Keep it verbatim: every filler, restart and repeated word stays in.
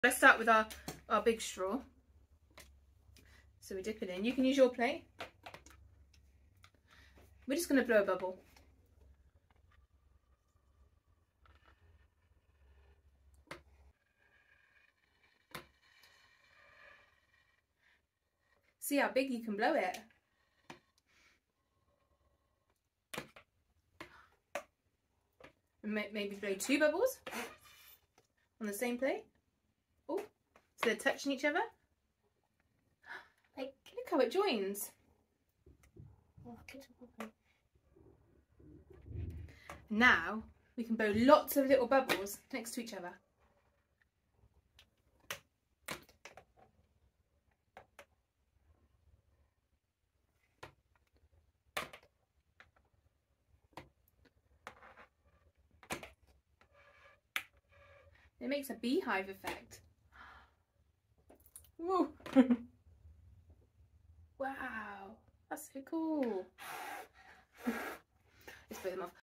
Let's start with our, our big straw. So we dip it in. You can use your plate. We're just going to blow a bubble. See how big you can blow it. And maybe blow two bubbles on the same plate. Oh, so they're touching each other. Like, look how it joins. Now we can blow lots of little bubbles next to each other. It makes a beehive effect. Woo! Wow, that's so cool. Let's blow them off.